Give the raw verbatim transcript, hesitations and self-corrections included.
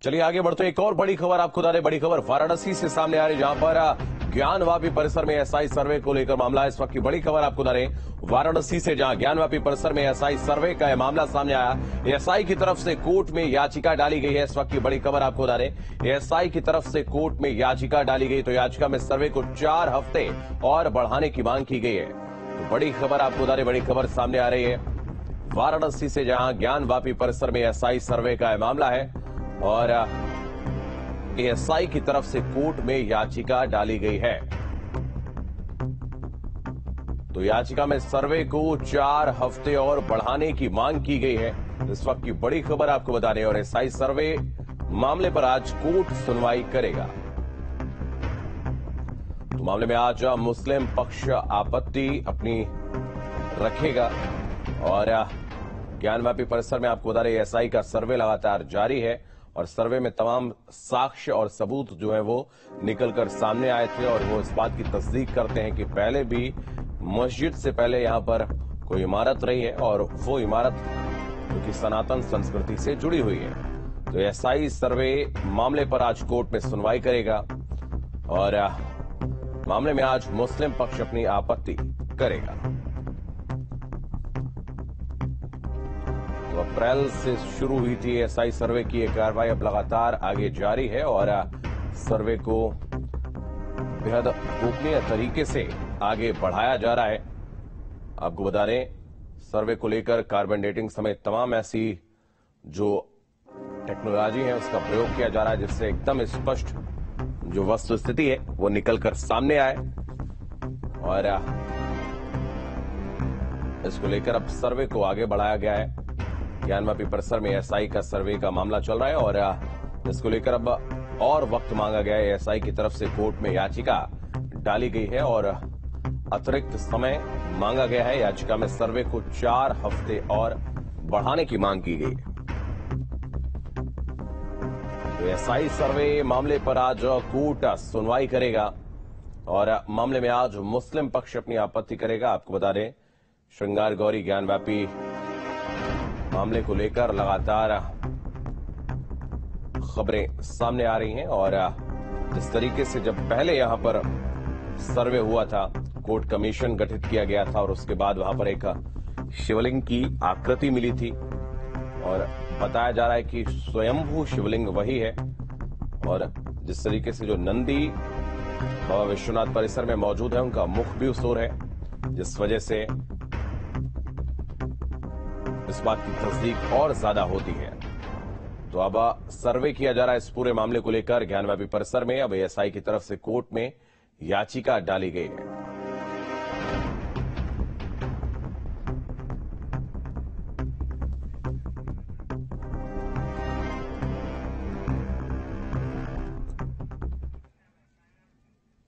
चलिए आगे बढ़ते हैं। एक और बड़ी खबर आपको बता दें। बड़ी खबर वाराणसी से सामने आ रही, जहां पर ज्ञानवापी परिसर में एसआई सर्वे को लेकर मामला है। इस वक्त की बड़ी खबर आपको बता दें, वाराणसी से जहां ज्ञानवापी परिसर में एसआई सर्वे का यह मामला सामने आया। एसआई की तरफ से कोर्ट में याचिका डाली गई है। इस वक्त की बड़ी खबर आपको बता दें, एसआई की तरफ से कोर्ट में याचिका डाली गई, तो याचिका में सर्वे को चार हफ्ते और बढ़ाने की मांग की गई है। तो बड़ी खबर आपको बता दें, बड़ी खबर सामने आ रही है वाराणसी से, जहां ज्ञानवापी परिसर में एसआई सर्वे का यह मामला है और एएसआई की तरफ से कोर्ट में याचिका डाली गई है। तो याचिका में सर्वे को चार हफ्ते और बढ़ाने की मांग की गई है। इस वक्त की बड़ी खबर आपको बता रहे हैं, और एएसआई सर्वे मामले पर आज कोर्ट सुनवाई करेगा। तो मामले में आज मुस्लिम पक्ष आपत्ति अपनी रखेगा और ज्ञानवापी परिसर में आपको बता रहे एएसआई का सर्वे लगातार जारी है और सर्वे में तमाम साक्ष्य और सबूत जो है वो निकलकर सामने आए थे और वो इस बात की तस्दीक करते हैं कि पहले भी मस्जिद से पहले यहां पर कोई इमारत रही है और वो इमारत जो कि सनातन संस्कृति से जुड़ी हुई है। तो एएसआई सर्वे मामले पर आज कोर्ट में सुनवाई करेगा और मामले में आज मुस्लिम पक्ष अपनी आपत्ति करेगा। तो अप्रैल से शुरू हुई थी एएसआई सर्वे की यह कार्रवाई अब लगातार आगे जारी है और सर्वे को बेहद गोपनीय तरीके से आगे बढ़ाया जा रहा है। आपको बता दें, सर्वे को लेकर कार्बन डेटिंग समेत तमाम ऐसी जो टेक्नोलॉजी है उसका प्रयोग किया जा रहा है, जिससे एकदम स्पष्ट जो वस्तु स्थिति है वो निकलकर सामने आए और इसको लेकर अब सर्वे को आगे बढ़ाया गया है। ज्ञानवापी परिसर में एएसआई का सर्वे का मामला चल रहा है और इसको लेकर अब और वक्त मांगा गया है। एएसआई की तरफ से कोर्ट में याचिका डाली गई है और अतिरिक्त समय मांगा गया है। याचिका में सर्वे को चार हफ्ते और बढ़ाने की मांग की गई है। तो एएसआई सर्वे मामले पर आज कोर्ट सुनवाई करेगा और मामले में आज मुस्लिम पक्ष अपनी आपत्ति करेगा। आपको बता दें, श्रृंगार गौरी ज्ञानवापी मामले को लेकर लगातार खबरें सामने आ रही हैं और जिस तरीके से जब पहले यहां पर सर्वे हुआ था, कोर्ट कमीशन गठित किया गया था और उसके बाद वहां पर एक शिवलिंग की आकृति मिली थी और बताया जा रहा है कि स्वयंभू शिवलिंग वही है और जिस तरीके से जो नंदी बाबा विश्वनाथ परिसर में मौजूद है उनका मुख भी उस ओर है, जिस वजह से इस बात की तस्दीक और ज्यादा होती है। तो अब सर्वे किया जा रहा है इस पूरे मामले को लेकर ज्ञानवापी परिसर में। अब एएसआई की तरफ से कोर्ट में याचिका डाली गई है।